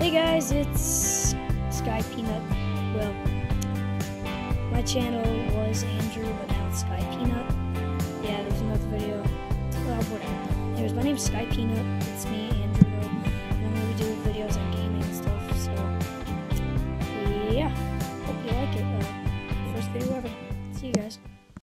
Hey guys, it's SkyPeanut. Well, my channel was Andrew, but now it's SkyPeanut. Yeah, there's another video. Well, whatever. Anyways, my name's SkyPeanut. It's me,